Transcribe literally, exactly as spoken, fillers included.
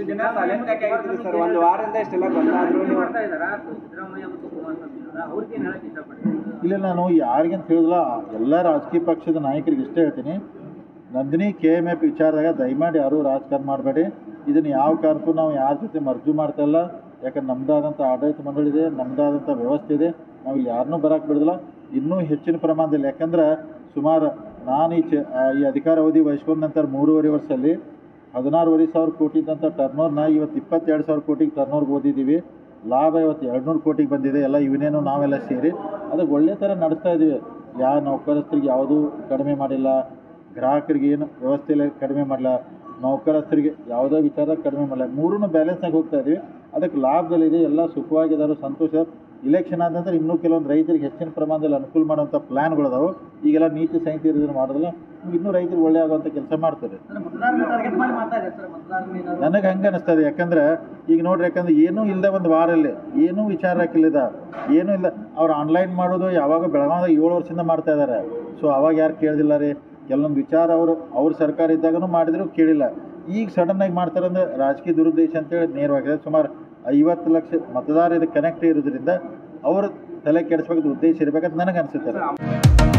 ದಿನ ಸೈಲೆಂಟ್ ಯಾಕೆ ಆಗಿರ್ತೀವಿ ಸರ್? ಒಂದು ವಾರದಿಂದ ಇಷ್ಟೆಲ್ಲ ಬಂದಾದ್ರೂ ಇಲ್ಲ, ನಾನು ಯಾರಿಗಂತ ಹೇಳಿದ್ಲ ಎಲ್ಲ ರಾಜಕೀಯ ಪಕ್ಷದ ನಾಯಕರಿಗೆ ಇಷ್ಟೇ ಹೇಳ್ತೀನಿ, ನಂದಿನಿ ಕೆ ಎಮ್ ಎಫ್ ವಿಚಾರದಾಗ ದಯಮಾಡಿ ಯಾರೂ ರಾಜಕಾರಣ ಮಾಡಬೇಡಿ. ಇದನ್ನು ಯಾವ ಕಾರಣಕ್ಕೂ ನಾವು ಯಾರ ಜೊತೆ ಮರ್ಜು ಮಾಡ್ತಾ ಇಲ್ಲ. ಯಾಕಂದ್ರೆ ನಮ್ಮದಾದಂಥ ಆಡಳಿತ ಮಂಡಳಿ ಇದೆ, ನಮ್ಮದಾದಂಥ ವ್ಯವಸ್ಥೆ ಇದೆ, ನಾವು ಇಲ್ಲಿ ಯಾರನ್ನೂ ಬರೋಕ್ಕೆ ಬಿಡೋದಿಲ್ಲ. ಇನ್ನೂ ಹೆಚ್ಚಿನ ಪ್ರಮಾಣದಲ್ಲಿ, ಯಾಕಂದ್ರೆ ಸುಮಾರು ನಾನು ಈ ಚ ಈ ಅಧಿಕಾರ ಅವಧಿ ವಹಿಸ್ಕೊಂಡ ನಂತರ ಮೂರುವರೆ ವರ್ಷದಲ್ಲಿ ಹದಿನಾರೂವರೆ ಸಾವಿರ ಕೋಟಿ ಇದ್ದಂಥ ಟರ್ನೋರ್ನ ಇವತ್ತು ಇಪ್ಪತ್ತೆರಡು ಸಾವಿರ ಕೋಟಿಗೆ ಟರ್ನೋರ್ಗೆ ಓದಿದ್ದೀವಿ. ಲಾಭ ಇವತ್ತು ಎರಡು ನೂರು ಕೋಟಿಗೆ ಬಂದಿದೆ. ಎಲ್ಲ ಇವನೇನು ನಾವೆಲ್ಲ ಸೇರಿ ಅದಕ್ಕೆ ಒಳ್ಳೆ ಥರ ನಡೆಸ್ತಾ ಇದ್ದೀವಿ. ಯಾವ ನೌಕರಸ್ಥರಿಗೆ ಯಾವುದೂ ಕಡಿಮೆ ಮಾಡಿಲ್ಲ, ಗ್ರಾಹಕರಿಗೆ ಏನು ವ್ಯವಸ್ಥೆಯಲ್ಲಿ ಕಡಿಮೆ ಮಾಡಿಲ್ಲ, ನೌಕರಸ್ಥರಿಗೆ ಯಾವುದೇ ವಿಚಾರ ಕಡಿಮೆ ಮಾಡಿಲ್ಲ. ಮೂರೂ ಬ್ಯಾಲೆನ್ಸಾಗಿ ಹೋಗ್ತಾ ಇದ್ದೀವಿ. ಅದಕ್ಕೆ ಲಾಭದಲ್ಲಿದೆ, ಎಲ್ಲ ಸುಖವಾಗಿದ್ದಾರೆ, ಸಂತೋಷ. ಇಲೆಕ್ಷನ್ ಆದ ನಂತರ ಇನ್ನೂ ಕೆಲವೊಂದು ರೈತರಿಗೆ ಹೆಚ್ಚಿನ ಪ್ರಮಾಣದಲ್ಲಿ ಅನುಕೂಲ ಮಾಡುವಂಥ ಪ್ಲ್ಯಾನ್ಗಳದಾವೆ. ಈಗೆಲ್ಲ ನೀತಿ ಸಂಹಿತೆ ಇರೋದನ್ನು ಮಾಡೋದಿಲ್ಲ, ಇನ್ನೂ ರೈತರಿಗೆ ಒಳ್ಳೆ ಆಗುವಂಥ ಕೆಲಸ ಮಾಡ್ತಾರೆ. ನನಗೆ ಹಂಗೆ ಅನ್ನಿಸ್ತದೆ. ಯಾಕಂದ್ರೆ ಈಗ ನೋಡ್ರಿ, ಯಾಕಂದ್ರೆ ಏನೂ ಇಲ್ಲದೆ ಒಂದು ವಾರಲ್ಲಿ ಏನೂ ವಿಚಾರ ಹಾಕಿಲ್ಲದ ಏನೂ ಇಲ್ಲ. ಅವ್ರು ಆನ್ಲೈನ್ ಮಾಡೋದು ಯಾವಾಗ ಬೆಳಗಾವಿದಾಗ ಏಳು ವರ್ಷದಿಂದ ಮಾಡ್ತಾ ಇದ್ದಾರೆ. ಸೊ ಅವಾಗ ಯಾರು ಕೇಳಿದಿಲ್ಲ ರೀ. ಕೆಲವೊಂದು ವಿಚಾರ ಅವರು ಅವ್ರ ಸರ್ಕಾರ ಇದ್ದಾಗೂ ಮಾಡಿದ್ರು ಕೇಳಿಲ್ಲ. ಈಗ ಸಡನ್ನಾಗಿ ಮಾಡ್ತಾರೆ ಅಂದರೆ ರಾಜಕೀಯ ದುರುದ್ದೇಶ ಅಂತೇಳಿ ನೇರವಾಗಿದೆ. ಸುಮಾರು ಐವತ್ತು ಲಕ್ಷ ಮತದಾರ ಇದು ಕನೆಕ್ಟ್ ಇರೋದ್ರಿಂದ ಅವರು ತಲೆ ಕೆಡಿಸ್ಬೇಕಂತ ಉದ್ದೇಶ ಇರಬೇಕಂತ ನನಗೆ ಅನಿಸುತ್ತೆ.